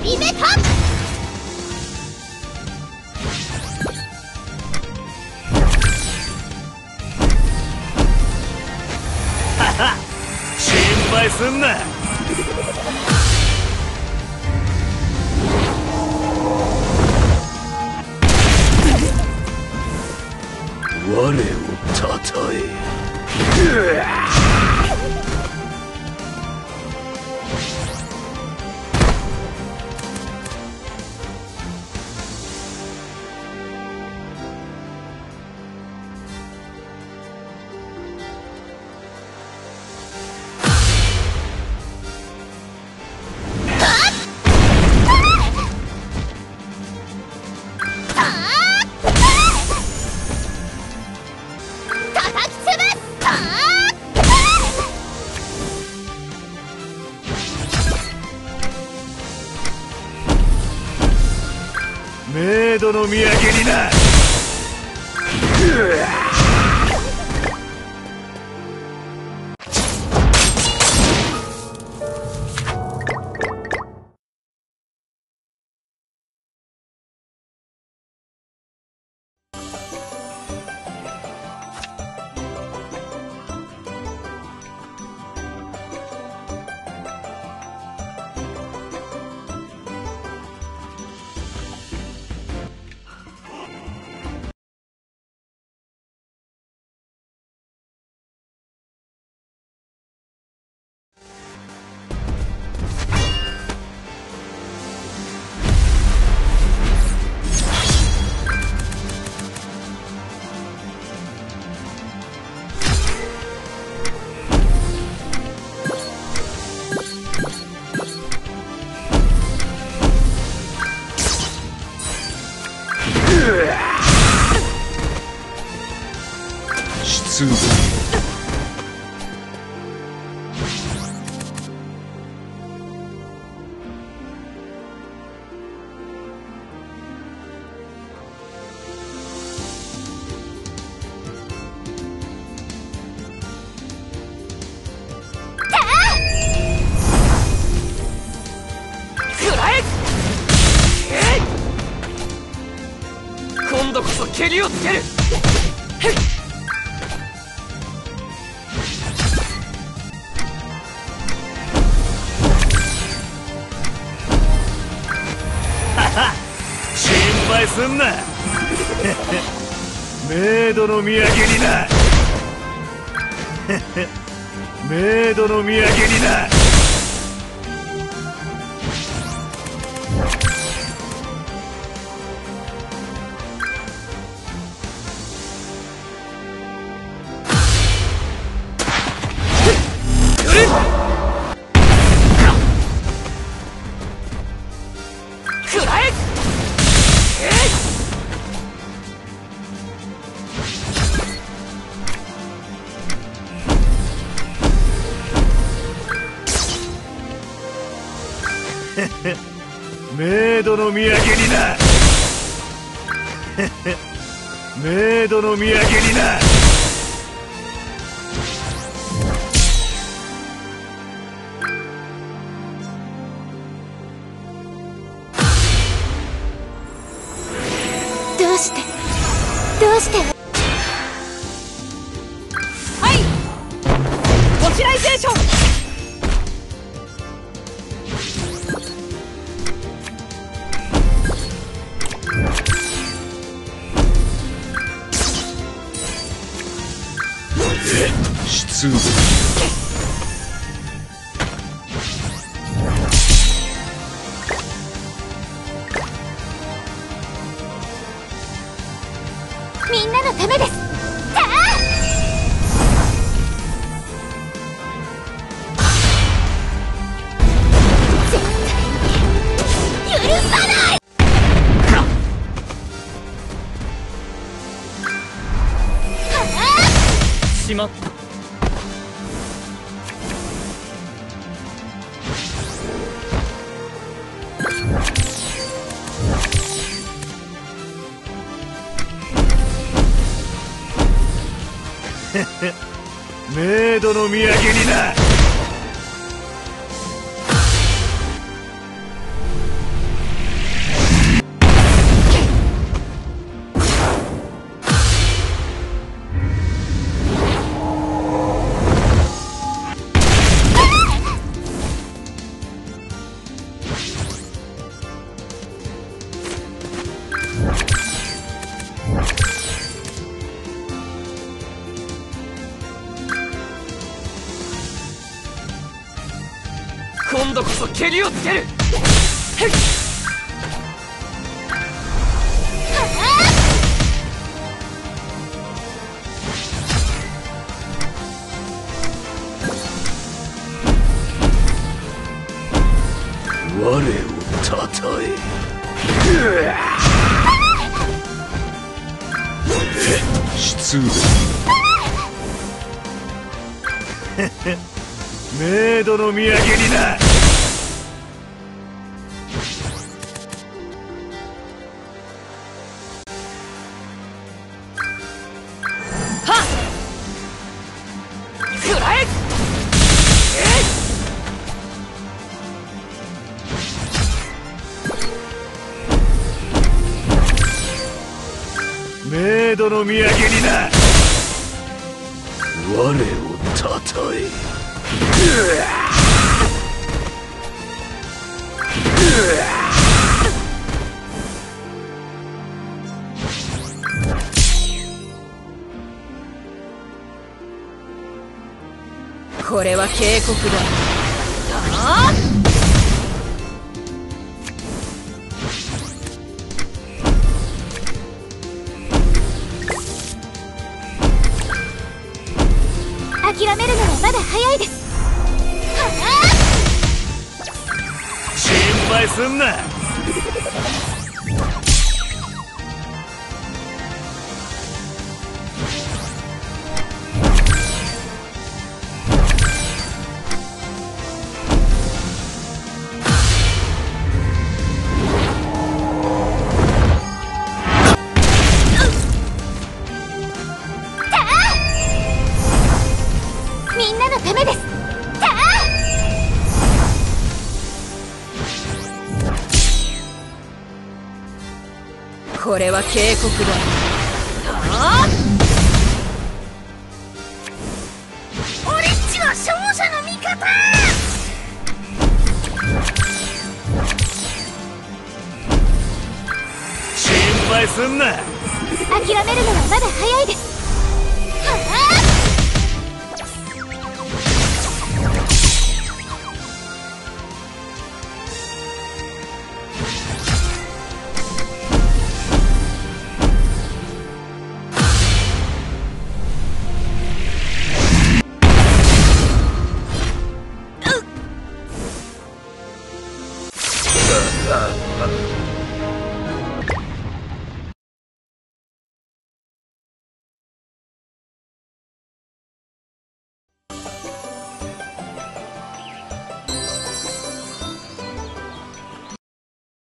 ビメタ。 心配すんな。我をたたえ。メイドの土産にな。出動。 今度こそ蹴りをつける。 心配すんな。メイドの土産にな。メイドの土産にな。メイドの土産にな。メイドの土産にな。 どうしてどうして。 はい、ポチライゼーション。 出動。 みんなのためです。絶対に許さない。 しまった。 メイドの土産にな。 度こそ蹴りをつける。 我をたたえ。失礼。メイドの土産にな。 くらえ。 メイドの土産にな。我をたたえ。 これは警告だ。ああ。 諦めるのはまだ早いです。 心配すんな。 みんなのためです。 これは警告だ。ああ。 俺っちは勝者の味方。 心配すんな。 諦めるのはまだ早いです。